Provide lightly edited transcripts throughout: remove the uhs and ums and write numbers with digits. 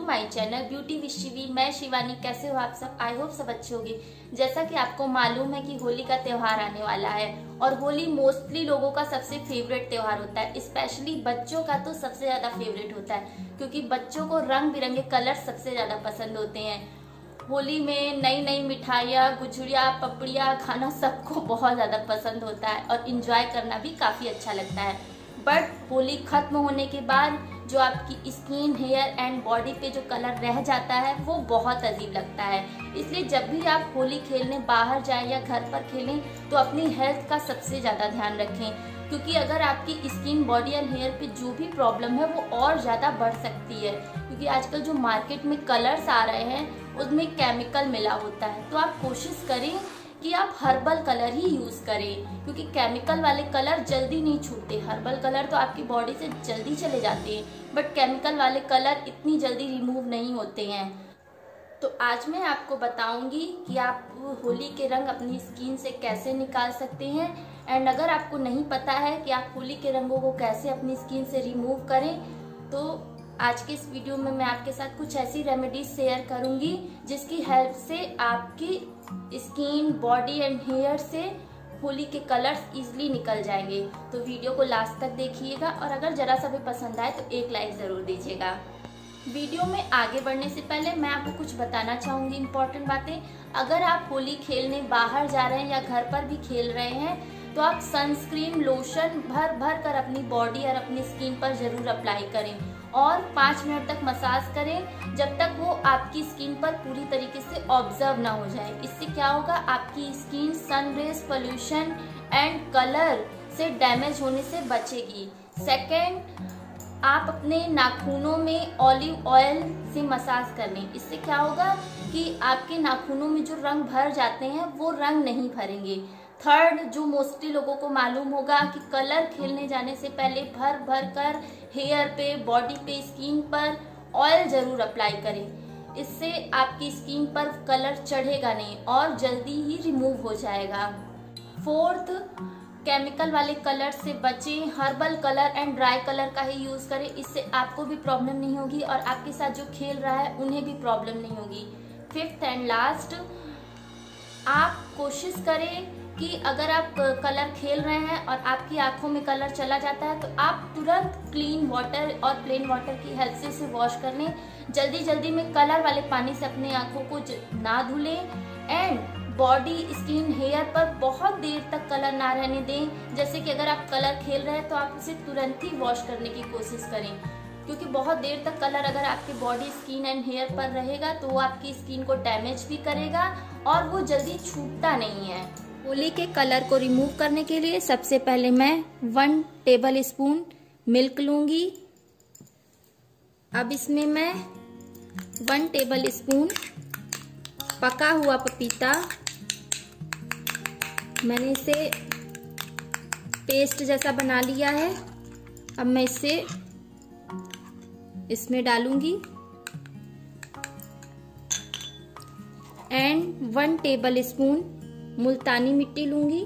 My channel beauty with Shivi. मैं शिवानी। कैसे हो आप सब? आई होप सब अच्छे होंगे। जैसा कि आपको मालूम है कि होली का त्योहार आने वाला है और होली मोस्टली लोगों का सबसे फेवरेट त्योहार होता है। स्पेशली बच्चों का तो सबसे ज्यादा फेवरेट होता है क्योंकि बच्चों को रंग बिरंगे कलर सबसे ज्यादा पसंद होते हैं। होली में नई नई मिठाइयाँ, गुजिया, पपड़िया खाना सबको बहुत ज्यादा पसंद होता है और इंजॉय करना भी काफी अच्छा लगता है। बट होली खत्म होने के बाद जो आपकी स्किन, हेयर एंड बॉडी पे जो कलर रह जाता है वो बहुत अजीब लगता है। इसलिए जब भी आप होली खेलने बाहर जाएं या घर पर खेलें तो अपनी हेल्थ का सबसे ज़्यादा ध्यान रखें, क्योंकि अगर आपकी स्किन, बॉडी एंड हेयर पे जो भी प्रॉब्लम है वो और ज़्यादा बढ़ सकती है। क्योंकि आजकल जो मार्केट में कलर्स आ रहे हैं उसमें केमिकल मिला होता है, तो आप कोशिश करें कि आप हर्बल कलर ही यूज करें, क्योंकि केमिकल वाले कलर जल्दी नहीं छूटते। हर्बल कलर तो आपकी बॉडी से जल्दी चले जाते हैं, बट केमिकल वाले कलर इतनी जल्दी रिमूव नहीं होते हैं। तो आज मैं आपको बताऊंगी कि आप होली के रंग अपनी स्किन से कैसे निकाल सकते हैं। एंड अगर आपको नहीं पता है कि आप होली के रंगों को कैसे अपनी स्किन से रिमूव करें, तो आज के इस वीडियो में मैं आपके साथ कुछ ऐसी रेमेडीज शेयर करूंगी जिसकी हेल्प से आपकी स्किन, बॉडी एंड हेयर से होली के कलर्स इजीली निकल जाएंगे। तो वीडियो को लास्ट तक देखिएगा और अगर जरा सा भी पसंद आए तो एक लाइक जरूर दीजिएगा। वीडियो में आगे बढ़ने से पहले मैं आपको कुछ बताना चाहूंगी इम्पोर्टेंट बातें। अगर आप होली खेलने बाहर जा रहे हैं या घर पर भी खेल रहे हैं तो आप सनस्क्रीन लोशन भर भर कर अपनी बॉडी और अपनी स्किन पर जरूर अप्लाई करें और 5 मिनट तक मसाज करें जब तक वो आपकी स्किन पर पूरी तरीके से ऑब्जर्व ना हो जाए। इससे क्या होगा, आपकी skin sun rays, pollution and colour से डैमेज होने से बचेगी। सेकेंड, आप अपने नाखूनों में ऑलिव ऑयल से मसाज कर लें। इससे क्या होगा कि आपके नाखूनों में जो रंग भर जाते हैं वो रंग नहीं भरेंगे। थर्ड, जो मोस्टली लोगों को मालूम होगा कि कलर खेलने जाने से पहले भर भर कर हेयर पे, बॉडी पे, स्किन पर ऑयल जरूर अप्लाई करें। इससे आपकी स्किन पर कलर चढ़ेगा नहीं और जल्दी ही रिमूव हो जाएगा। फोर्थ, केमिकल वाले कलर से बचें। Herbal colour and dry colour का ही यूज करें। इससे आपको भी प्रॉब्लम नहीं होगी और आपके साथ जो खेल रहा है उन्हें भी प्रॉब्लम नहीं होगी। फिफ्थ एंड लास्ट, आप कोशिश करें कि अगर आप कलर खेल रहे हैं और आपकी आंखों में कलर चला जाता है तो आप तुरंत क्लीन वाटर और प्लेन वाटर की हेल्प से इसे वॉश कर लें। जल्दी जल्दी में कलर वाले पानी से अपने आंखों को ना धुलें एंड बॉडी, स्किन, हेयर पर बहुत देर तक कलर ना रहने दें। जैसे कि अगर आप कलर खेल रहे हैं तो आप उसे तुरंत ही वॉश करने की कोशिश करें, क्योंकि बहुत देर तक कलर अगर आपके बॉडी, स्किन एंड हेयर पर रहेगा तो वो आपकी स्किन को डैमेज भी करेगा और वो जल्दी छूटता नहीं है। होली के कलर को रिमूव करने के लिए सबसे पहले मैं 1 टेबल स्पून मिल्क लूंगी। अब इसमें मैं 1 टेबल स्पून पका हुआ पपीता, मैंने इसे पेस्ट जैसा बना लिया है, अब मैं इसे इसमें डालूंगी। एंड 1 टेबल स्पून मुल्तानी मिट्टी लूंगी।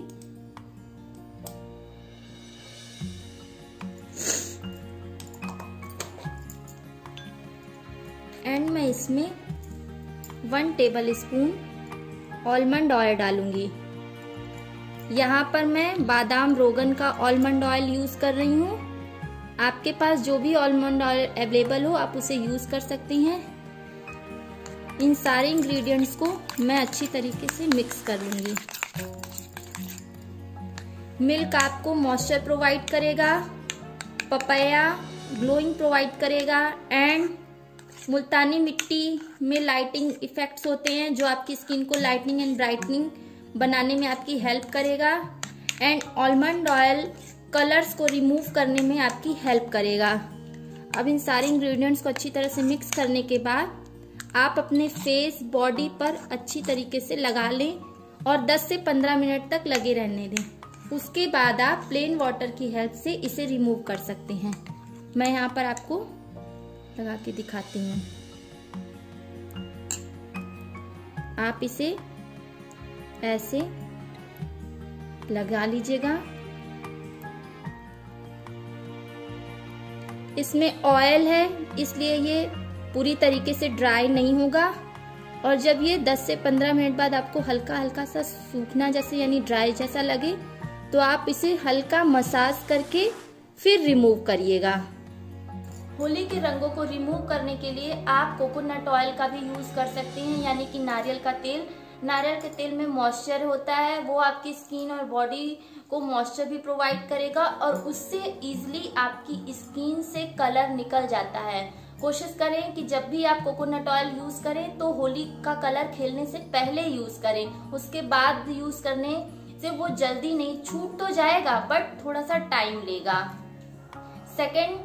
एंड मैं इसमें 1 टेबल स्पून आलमंड ऑयल डालूंगी। यहाँ पर मैं बादाम, रोगन का आलमंड ऑयल यूज कर रही हूँ। आपके पास जो भी आलमंड ऑयल अवेलेबल हो आप उसे यूज कर सकती हैं। इन सारे इंग्रेडिएंट्स को मैं अच्छी तरीके से मिक्स कर लूंगी। मिल्क आपको मॉइस्चर प्रोवाइड करेगा, पपाया ग्लोइंग प्रोवाइड करेगा एंड मुल्तानी मिट्टी में लाइटिंग इफेक्ट्स होते हैं जो आपकी स्किन को लाइटनिंग एंड ब्राइटनिंग बनाने में आपकी हेल्प करेगा। एंड आलमंड ऑयल कलर्स को रिमूव करने में आपकी हेल्प करेगा। अब इन सारे इंग्रेडिएंट्स को अच्छी तरह से मिक्स करने के बाद आप अपने फेस, बॉडी पर अच्छी तरीके से लगा लें और 10 से 15 मिनट तक लगे रहने दें। उसके बाद आप प्लेन वाटर की हेल्प से इसे रिमूव कर सकते हैं। मैं यहाँ पर आपको लगा के दिखाती हूँ। आप इसे ऐसे लगा लीजिएगा। इसमें ऑयल है इसलिए ये पूरी तरीके से ड्राई नहीं होगा। और जब ये 10 से 15 मिनट बाद आपको हल्का हल्का सा सूखना जैसे यानी ड्राई जैसा लगे तो आप इसे हल्का मसाज करके फिर रिमूव करिएगा। होली के रंगों को रिमूव करने के लिए आप कोकोनट ऑयल का भी यूज कर सकते हैं, यानी कि नारियल का तेल। नारियल के तेल में मॉइस्चर होता है, वो आपकी स्किन और बॉडी को मॉइस्चर भी प्रोवाइड करेगा और उससे इजीली आपकी स्किन से कलर निकल जाता है। कोशिश करें कि जब भी आप कोकोनट ऑयल यूज करें तो होली का कलर खेलने से पहले यूज करें, उसके बाद यूज करने से वो जल्दी नहीं, छूट तो जाएगा बट थोड़ा सा टाइम लेगा। सेकेंड,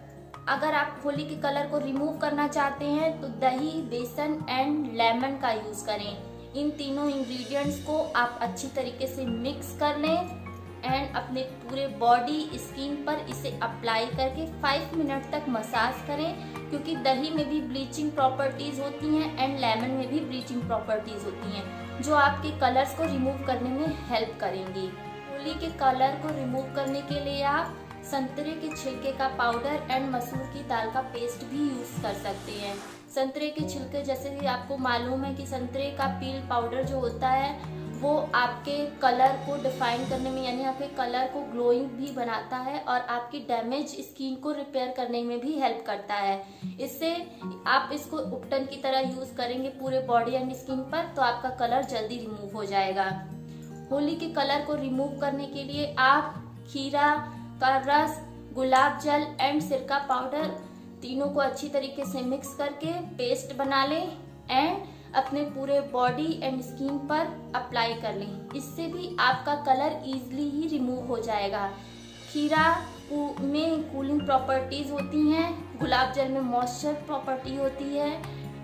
अगर आप होली के कलर को रिमूव करना चाहते हैं तो दही, बेसन एंड लेमन का यूज करें। इन तीनों इंग्रेडिएंट्स को आप अच्छी तरीके से मिक्स कर लें एंड अपने पूरे बॉडी स्किन पर इसे अप्लाई करके 5 मिनट तक मसाज करें, क्योंकि दही में भी ब्लीचिंग प्रॉपर्टीज होती हैं एंड लेमन में भी ब्लीचिंग प्रॉपर्टीज होती हैं जो आपके कलर्स को रिमूव करने में हेल्प करेंगी। होली के कलर को रिमूव करने के लिए आप संतरे के छिलके का पाउडर एंड मसूर की दाल का पेस्ट भी यूज कर सकते हैं। संतरे के छिलके, जैसे कि आपको मालूम है कि संतरे का पील पाउडर जो होता है वो आपके कलर को डिफाइन करने में यानी आपके कलर को ग्लोइंग भी बनाता है और आपकी डैमेज स्किन को रिपेयर करने में भी हेल्प करता है। इससे आप इसको उपटन की तरह यूज करेंगे पूरे बॉडी एंड स्किन पर तो आपका कलर जल्दी रिमूव हो जाएगा। होली के कलर को रिमूव करने के लिए आप खीरा का रस, गुलाब जल एंड सिरका पाउडर तीनों को अच्छी तरीके से मिक्स करके पेस्ट बना लें एंड अपने पूरे बॉडी एंड स्किन पर अप्लाई कर लें। इससे भी आपका कलर इजीली ही रिमूव हो जाएगा। खीरा में कूलिंग प्रॉपर्टीज होती हैं, गुलाब जल में मॉइस्चर प्रॉपर्टी होती है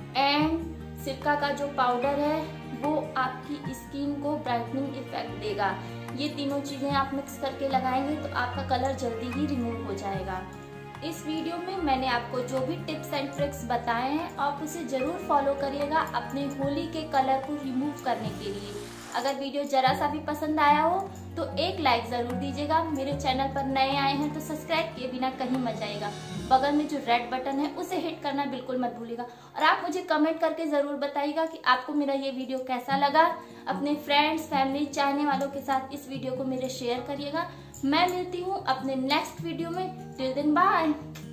एंड सिरका का जो पाउडर है वो आपकी स्किन को ब्राइटनिंग इफेक्ट देगा। ये तीनों चीजें आप मिक्स करके लगाएंगे तो आपका कलर जल्दी ही रिमूव हो जाएगा। इस वीडियो में मैंने आपको जो भी टिप्स एंड ट्रिक्स बताए हैं आप उसे जरूर फॉलो करिएगा अपने होली के कलर को रिमूव करने के लिए। अगर वीडियो जरा सा भी पसंद आया हो तो एक लाइक जरूर दीजिएगा। मेरे चैनल पर नए आए हैं तो सब्सक्राइब किए बिना कहीं मत जाइएगा। बगल में जो रेड बटन है उसे हिट करना बिल्कुल मत भूलिएगा और आप मुझे कमेंट करके जरूर बताइएगा कि आपको मेरा ये वीडियो कैसा लगा। अपने फ्रेंड्स, फैमिली, चाहने वालों के साथ इस वीडियो को मेरे शेयर करिएगा। मैं मिलती हूँ अपने नेक्स्ट वीडियो में। Till then bye.